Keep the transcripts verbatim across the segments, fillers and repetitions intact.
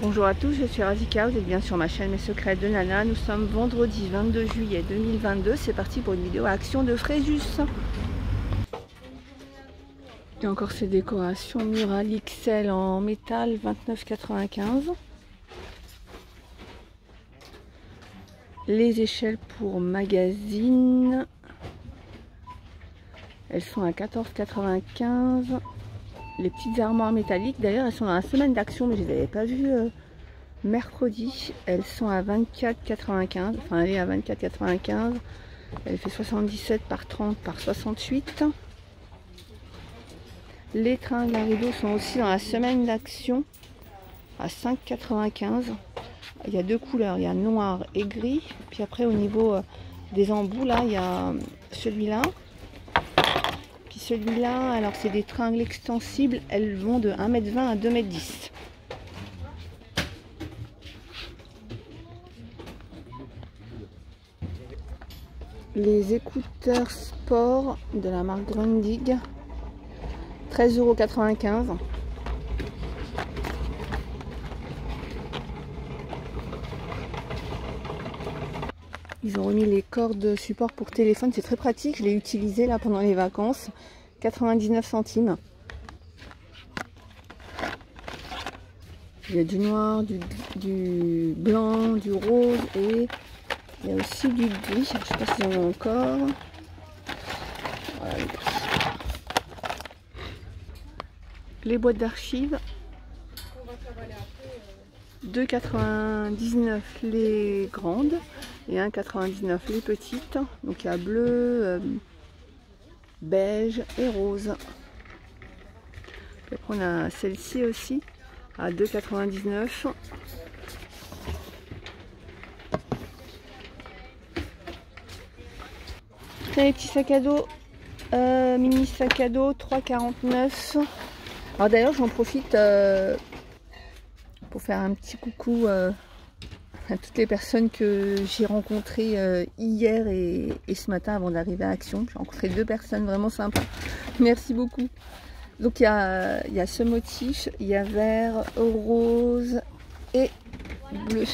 Bonjour à tous, je suis Razika, vous êtes bien sur ma chaîne Mes Secrets de Nana. Nous sommes vendredi vingt-deux juillet deux mille vingt-deux, c'est parti pour une vidéo à action de Fréjus. Et encore ces décorations murales X L en métal, vingt-neuf quatre-vingt-quinze. Les échelles pour magazine, elles sont à quatorze quatre-vingt-quinze. Les petites armoires métalliques, d'ailleurs elles sont dans la semaine d'action, mais je les avais pas vues euh, mercredi. Elles sont à vingt-quatre quatre-vingt-quinze, enfin elle est à vingt-quatre quatre-vingt-quinze. Elle fait soixante-dix-sept par trente par soixante-huit. Les tringles à rideaux sont aussi dans la semaine d'action à cinq quatre-vingt-quinze. Il y a deux couleurs, il y a noir et gris. Puis après au niveau euh, des embouts, là il y a celui-là. Puis celui-là, alors c'est des tringles extensibles, elles vont de un mètre vingt à deux mètres dix. Les écouteurs sport de la marque Grundig, treize euros quatre-vingt-quinze. Ils ont remis les cordes support pour téléphone, c'est très pratique, je l'ai utilisé là pendant les vacances, quatre-vingt-dix-neuf centimes. Il y a du noir, du, du blanc, du rose et il y a aussi du gris, je ne sais pas s'ils en ont encore. Voilà. Les boîtes d'archives, deux quatre-vingt-dix-neuf les grandes et un quatre-vingt-dix-neuf les petites. Donc il y a bleu, euh, beige et rose. Puis après on a celle-ci aussi à deux quatre-vingt-dix-neuf. Les petits sacs à dos, euh, mini sac à dos trois quarante-neuf. Alors d'ailleurs j'en profite euh, pour faire un petit coucou euh, à toutes les personnes que j'ai rencontrées euh, hier et, et ce matin avant d'arriver à Action. J'ai rencontré deux personnes vraiment sympas. Merci beaucoup. Donc il y a, il y a ce motif, il y a vert, rose et bleu.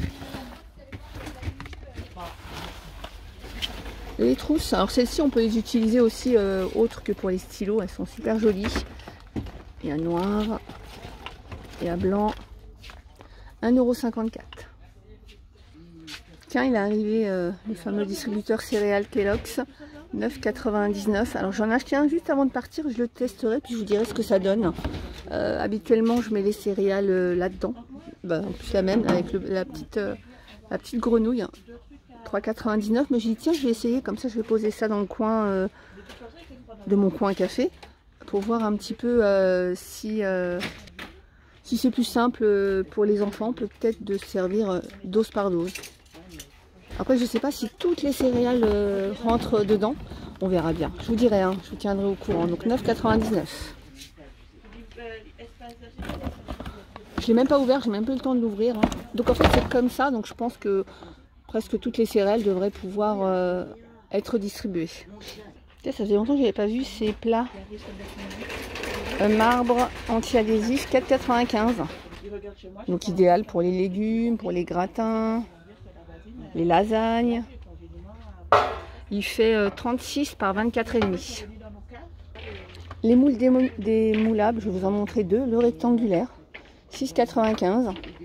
Les trousses, alors celles-ci on peut les utiliser aussi euh, autres que pour les stylos, elles sont super jolies. Il y a noir, il y a blanc, un euro cinquante-quatre. Tiens, il est arrivé euh, le fameux distributeur céréales Kellogg's, neuf quatre-vingt-dix-neuf. Alors j'en ai acheté un juste avant de partir, je le testerai puis je vous dirai ce que ça donne. Euh, habituellement je mets les céréales euh, là-dedans, bah, en plus la même avec le, la, petite, euh, la petite grenouille. trois quatre-vingt-dix-neuf, mais j'ai dit tiens je vais essayer, comme ça je vais poser ça dans le coin euh, de mon coin café pour voir un petit peu euh, si, euh, si c'est plus simple pour les enfants, peut-être de servir euh, dose par dose. Après je sais pas si toutes les céréales euh, rentrent dedans, on verra bien, je vous dirai, hein, je vous tiendrai au courant. Donc neuf quatre-vingt-dix-neuf. Je l'ai même pas ouvert, j'ai même pas eu le temps de l'ouvrir, hein. Donc en fait c'est comme ça, donc je pense que presque toutes les céréales devraient pouvoir euh, être distribuées. Ça faisait longtemps que je n'avais pas vu ces plats euh, marbre anti-adhésif, quatre quatre-vingt-quinze. Donc idéal pour les légumes, pour les gratins, les lasagnes. Il fait euh, trente-six par vingt-quatre virgule cinq. Les moules démo démoulables, je vais vous en montrer deux. Le rectangulaire, six quatre-vingt-quinze.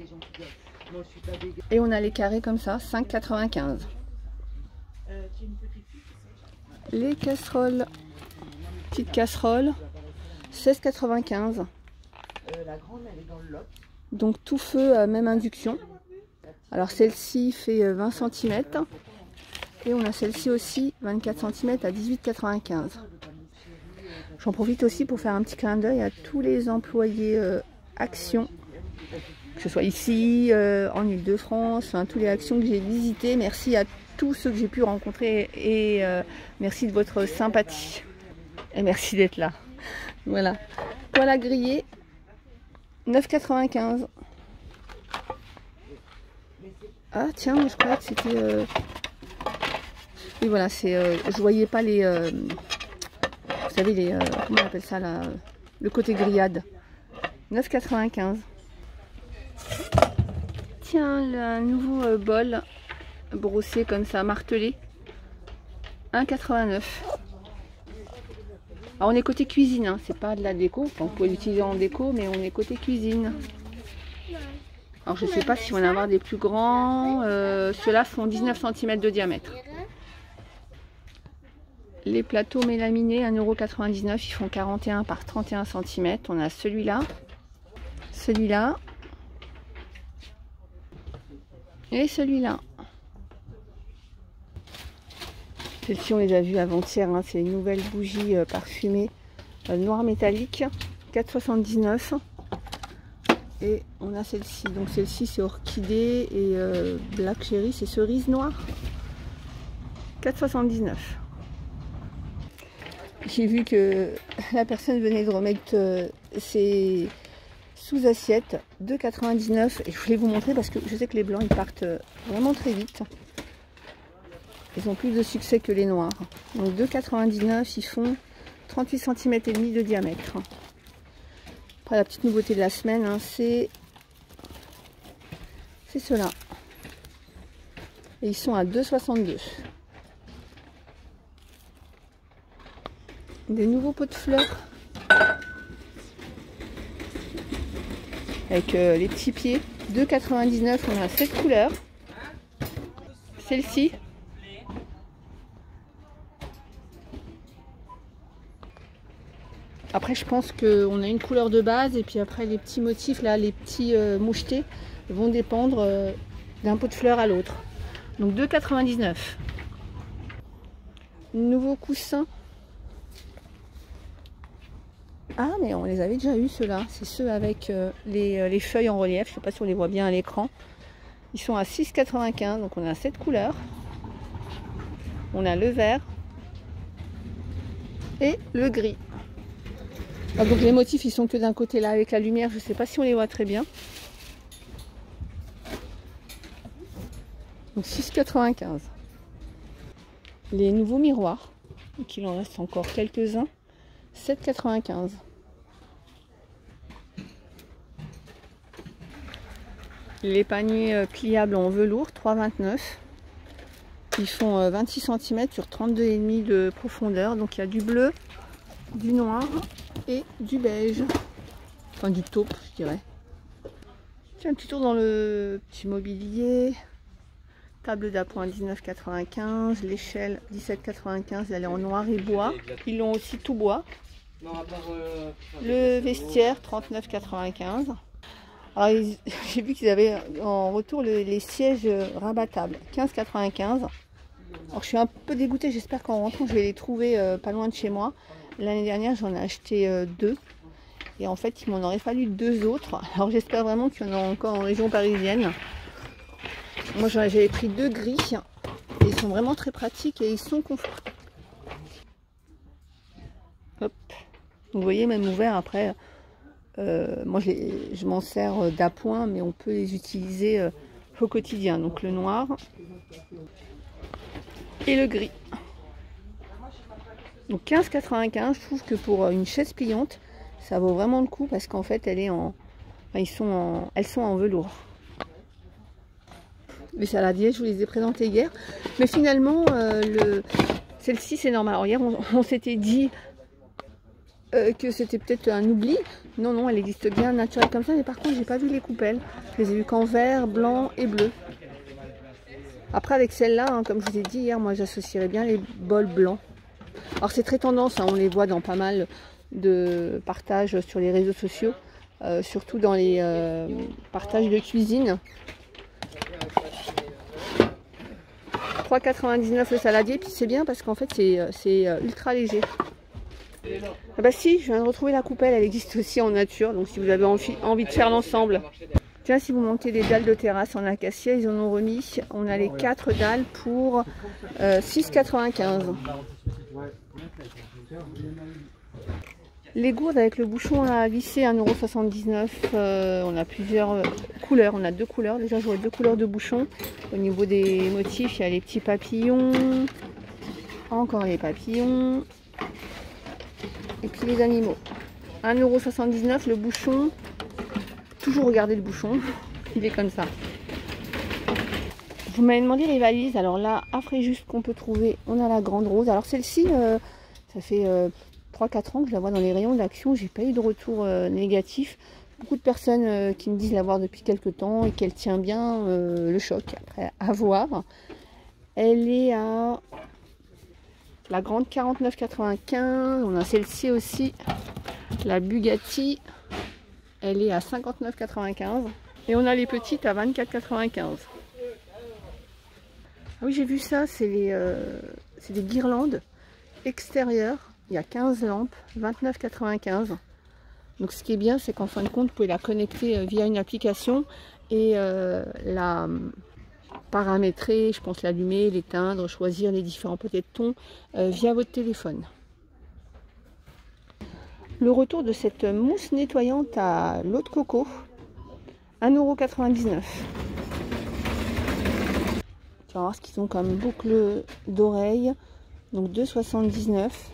Et on a les carrés comme ça, cinq quatre-vingt-quinze. Les casseroles, petites casseroles, seize quatre-vingt-quinze. Donc tout feu, euh, même induction. Alors celle-ci fait vingt centimètres. Et on a celle-ci aussi, vingt-quatre centimètres à dix-huit quatre-vingt-quinze. J'en profite aussi pour faire un petit clin d'œil à tous les employés euh, Action. Que ce soit ici, euh, en Ile-de-France, enfin, tous les actions que j'ai visitées. Merci à tous ceux que j'ai pu rencontrer et euh, merci de votre sympathie. Et merci d'être là. Voilà. Poêle à griller, neuf quatre-vingt-quinze. Ah tiens, je croyais que c'était... Euh... Oui voilà, c'est... Euh, je voyais pas les... Euh... Vous savez, les... Euh... Comment on appelle ça là, le côté grillade. neuf quatre-vingt-quinze. tiens, un nouveau euh, bol brossé comme ça, martelé. un quatre-vingt-neuf. Alors on est côté cuisine, hein. C'est pas de la déco. Enfin, on peut l'utiliser en déco, mais on est côté cuisine. Alors je sais pas si on va en avoir des plus grands. Euh, Ceux-là font dix-neuf centimètres de diamètre. Les plateaux mélaminés, un euro quatre-vingt-dix-neuf, ils font quarante et un par trente et un centimètres. On a celui-là, celui-là et celui-là. Celles-ci, on les a vues avant-hier, hein. C'est une nouvelle bougie euh, parfumée euh, noir métallique, quatre soixante-dix-neuf. Et on a celle-ci. Donc celle-ci, c'est orchidée et euh, black cherry, c'est cerise noire, quatre soixante-dix-neuf. J'ai vu que la personne venait de remettre euh, ses sous-assiettes, deux quatre-vingt-dix-neuf. Et je voulais vous montrer parce que je sais que les blancs, ils partent vraiment très vite. Ils ont plus de succès que les noirs. Donc deux quatre-vingt-dix-neuf, ils font trente-huit centimètres et demi de diamètre. Après, la petite nouveauté de la semaine, hein, c'est c'est ceux-là. Et ils sont à deux soixante-deux. Des nouveaux pots de fleurs. Avec euh, les petits pieds. deux quatre-vingt-dix-neuf, on a sept couleurs. Celle-ci. Après, je pense qu'on a une couleur de base et puis après les petits motifs, là, les petits euh, mouchetés vont dépendre euh, d'un pot de fleurs à l'autre. Donc deux quatre-vingt-dix-neuf. Nouveau coussin. Ah, mais on les avait déjà eu ceux-là. C'est ceux avec euh, les, euh, les feuilles en relief. Je ne sais pas si on les voit bien à l'écran. Ils sont à six quatre-vingt-quinze. Donc on a sept couleurs. On a le vert et le gris. Ah, donc les motifs, ils sont que d'un côté là avec la lumière. Je ne sais pas si on les voit très bien. Donc six quatre-vingt-quinze. Les nouveaux miroirs. Donc il en reste encore quelques-uns. sept quatre-vingt-quinze. Les paniers pliables en velours, trois vingt-neuf. Ils font vingt-six centimètres sur trente-deux virgule cinq de profondeur. Donc il y a du bleu, du noir et du beige. Enfin du taupe, je dirais. Tiens, un petit tour dans le petit mobilier. Table d'appoint dix-neuf quatre-vingt-quinze. L'échelle dix-sept quatre-vingt-quinze. Elle est en noir et bois. Ils l'ont aussi tout bois. Le vestiaire trente-neuf quatre-vingt-quinze. Alors j'ai vu qu'ils avaient en retour le, les sièges rabattables quinze quatre-vingt-quinze. Alors je suis un peu dégoûtée, j'espère qu'en rentrant je vais les trouver euh, pas loin de chez moi. L'année dernière j'en ai acheté euh, deux et en fait il m'en aurait fallu deux autres. Alors j'espère vraiment qu'il y en a encore en région parisienne. Moi j'avais pris deux gris et ils sont vraiment très pratiques et ils sont confortables. Hop. Vous voyez, même ouvert après, euh, moi je, je m'en sers d'appoint, mais on peut les utiliser euh, au quotidien. Donc le noir et le gris. Donc quinze quatre-vingt-quinze, je trouve que pour une chaise pliante, ça vaut vraiment le coup parce qu'en fait elle est en, enfin, ils sont en, elles sont en velours. Les saladiers, je vous les ai présentés hier, mais finalement euh, le, celle-ci c'est normal. Alors hier on, on s'était dit Euh, que c'était peut-être un oubli. Non, non, elle existe bien naturelle comme ça, mais par contre, j'ai pas vu les coupelles. Je les ai vues qu'en vert, blanc et bleu. Après, avec celle-là, hein, comme je vous ai dit hier, moi j'associerais bien les bols blancs. Alors, c'est très tendance, hein, on les voit dans pas mal de partages sur les réseaux sociaux, euh, surtout dans les euh, partages de cuisine. trois quatre-vingt-dix-neuf le saladier, puis c'est bien parce qu'en fait, c'est ultra léger. Ah bah si, je viens de retrouver la coupelle, elle existe aussi en nature, donc si vous avez envie, envie de faire l'ensemble. Tiens, si vous manquez des dalles de terrasse en acacia, ils en ont remis. On a les quatre dalles pour euh, six quatre-vingt-quinze. Les gourdes avec le bouchon à visser, un euro soixante-dix-neuf. Euh, on a plusieurs couleurs, on a deux couleurs. Déjà, j'aurai deux couleurs de bouchons. Au niveau des motifs, il y a les petits papillons, encore les papillons. Et puis les animaux. un euro soixante-dix-neuf le bouchon. Toujours regarder le bouchon. Il est comme ça. Vous m'avez demandé les valises. Alors là, à Fréjus qu'on peut trouver, on a la grande rose. Alors celle-ci, euh, ça fait euh, trois quatre ans que je la vois dans les rayons d'action. J'ai pas eu de retour euh, négatif. Beaucoup de personnes euh, qui me disent l'avoir depuis quelques temps et qu'elle tient bien euh, le choc. Après, à voir. Elle est à la grande quarante-neuf quatre-vingt-quinze. On a celle-ci aussi, la Bugatti. Elle est à cinquante-neuf quatre-vingt-quinze. Et on a les petites à vingt-quatre quatre-vingt-quinze. Ah oui, j'ai vu ça, c'est les, euh, c'est des guirlandes extérieures. Il y a quinze lampes, vingt-neuf quatre-vingt-quinze. Donc ce qui est bien, c'est qu'en fin de compte, vous pouvez la connecter via une application et euh, la paramétrer, je pense l'allumer, l'éteindre, choisir les différents potets de ton euh, via votre téléphone. Le retour de cette mousse nettoyante à l'eau de coco, un euro quatre-vingt-dix-neuf. Tu vas voir ce qu'ils ont comme boucle d'oreille, donc deux euros soixante-dix-neuf.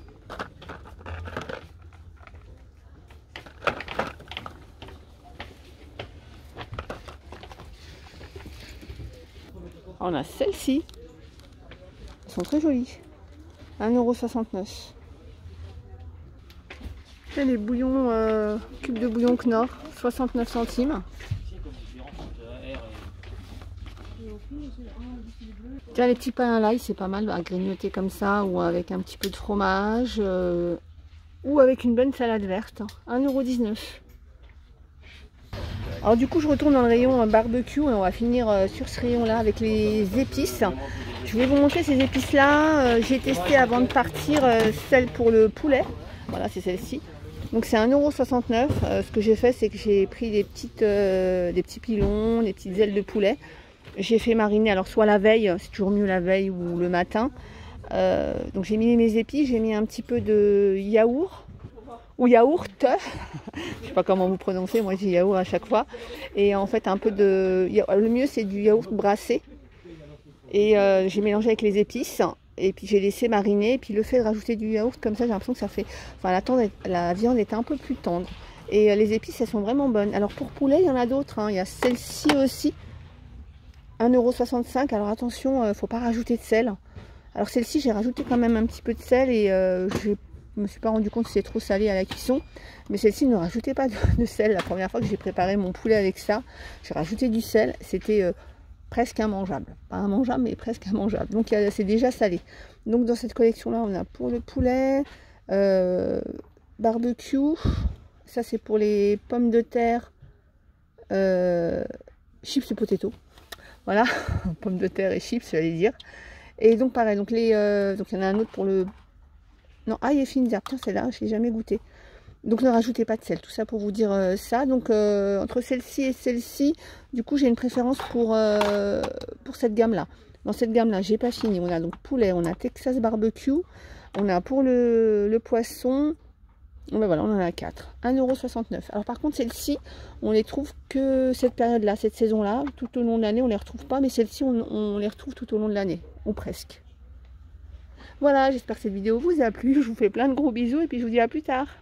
On a celles-ci, elles sont très jolies, un euro soixante-neuf. Et les bouillons, euh, cubes de bouillon Knorr, soixante-neuf centimes. Tiens, les petits pains à l'ail, c'est pas mal à grignoter comme ça, ou avec un petit peu de fromage, euh, ou avec une bonne salade verte, un euro dix-neuf. Alors du coup, je retourne dans le rayon barbecue et on va finir sur ce rayon-là avec les épices. Je vais vous montrer ces épices-là. J'ai testé avant de partir celle pour le poulet. Voilà, c'est celle-ci. Donc c'est un euro soixante-neuf. Euh, ce que j'ai fait, c'est que j'ai pris des, petites, euh, des petits pilons, des petites ailes de poulet. J'ai fait mariner, alors soit la veille, c'est toujours mieux la veille ou le matin. Euh, donc j'ai mis mes épices, j'ai mis un petit peu de yaourt. Ou yaourt, je sais pas comment vous prononcez, moi j'ai yaourt à chaque fois. Et en fait un peu de, le mieux c'est du yaourt brassé. Et euh, j'ai mélangé avec les épices. Et puis j'ai laissé mariner. Et puis le fait de rajouter du yaourt comme ça, j'ai l'impression que ça fait, enfin la, tendre, la viande est un peu plus tendre. Et euh, les épices elles sont vraiment bonnes. Alors pour poulet il y en a d'autres, hein. Il y a celle-ci aussi, un euro soixante-cinq. Alors attention, il ne faut pas rajouter de sel. Alors celle-ci j'ai rajouté quand même un petit peu de sel et euh, j'ai je ne me suis pas rendu compte que c'est trop salé à la cuisson, mais celle-ci ne rajoutait pas de, de sel. La première fois que j'ai préparé mon poulet avec ça, j'ai rajouté du sel, c'était euh, presque immangeable. Pas immangeable, mais presque immangeable. Donc c'est déjà salé. Donc dans cette collection-là, on a pour le poulet, euh, barbecue, ça c'est pour les pommes de terre, euh, chips et potato. Voilà, pommes de terre et chips, j'allais dire. Et donc pareil, donc les, euh, donc il y en a un autre pour le non, ail et fines herbes, tiens, celle-là, je l'ai jamais goûté. Donc ne rajoutez pas de sel, tout ça pour vous dire euh, ça. Donc euh, entre celle-ci et celle-ci, du coup j'ai une préférence pour, euh, pour cette gamme-là. Dans cette gamme-là, j'ai pas fini. On a donc poulet, on a Texas barbecue, on a pour le, le poisson, ben voilà, on en a quatre. un euro soixante-neuf. Alors par contre, celle-ci, on les trouve que cette période-là, cette saison-là, tout au long de l'année, on les retrouve pas, mais celle-ci, on, on les retrouve tout au long de l'année, ou presque. Voilà, j'espère que cette vidéo vous a plu. Je vous fais plein de gros bisous et puis je vous dis à plus tard.